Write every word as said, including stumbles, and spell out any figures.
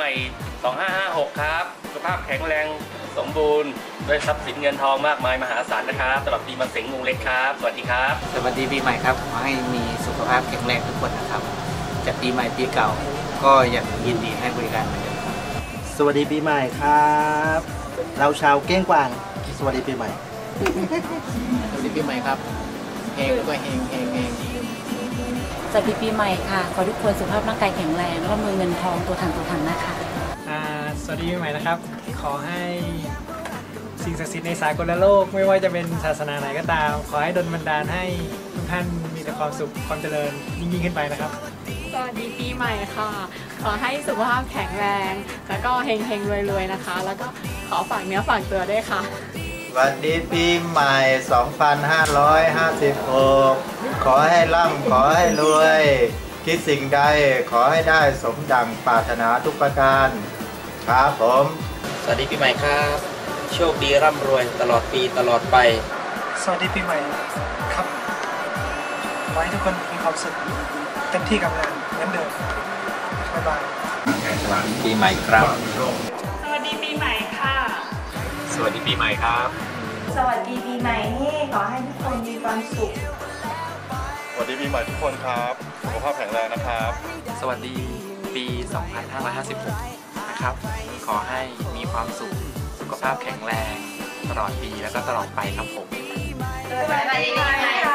สองห้าห้าหกครับสุขภาพแข็งแรงสมบูรณ์ด้วยทรัพย์สินเงินทองมากมายมหาศาลนะครับตลอดปีมะเสงงูเล็กครับสวัสดีครับสวัสดีปีใหม่ครับขอให้มีสุขภาพแข็งแรงทุกคนนะครับจากปีใหม่ปีเก่าก็ยังยินดีให้บริการเหมือนเดิมครับสวัสดีปีใหม่ครับเราชาวเก้งกวางสวัสดีปีใหม่สวัสดีปีใหม่ครับเฮงแล้วก็เฮงเฮงเฮงสวัสดีปีใหม่ค่ะขอทุกคนสุขภาพร่างกายแข็งแรงร่ำรวยเงินทองตัวถังตัวถังนะคะสวัสดีปีใหม่นะครับขอให้สิ่งศักดิ์สิทธิ์ในสากลโลกไม่ว่าจะเป็นศาสนาไหนก็ตามขอให้ดลบันดาลให้ทุกท่านมีแต่ความสุขความเจริญยิ่งยิ่งขึ้นไปนะครับสวัสดีปีใหม่ค่ะขอให้สุขภาพแข็งแรงแล้วก็เฮงเฮงรวยๆนะคะแล้วก็ขอฝากเนื้อฝากตัวด้วยค่ะสวัสดีปีใหม่ สองพันห้าร้อยห้าสิบหก ขอให้ร่ำขอให้รวยคิดสิ่งใดขอให้ได้สมดังปรารถนาทุกประการครับผมสวัสดีปีใหม่ครับโชคดีร่ำรวยตลอดปีตลอดไปสวัสดีปีใหม่ครับขอให้ทุกคนมีความสุขเต็มที่กับงานเหมือนเดิมบ๊ายบายปีใหม่ครับสวัสดีปีใหม่ค่ะสวัสดีปีใหม่ครับสวัสดีปีใหม่นี่ขอให้ทุกคนมีความสุขสวัสดีปีใหม่ทุกคนครับสุขภาพแข็งแรงนะครับสวัสดีปี สองพันห้าร้อยห้าสิบหก นะครับขอให้มีความสุขสุขภาพแข็งแรงตลอดปีแล้วก็ตลอดไปครับผมสวัสดีปีใหม่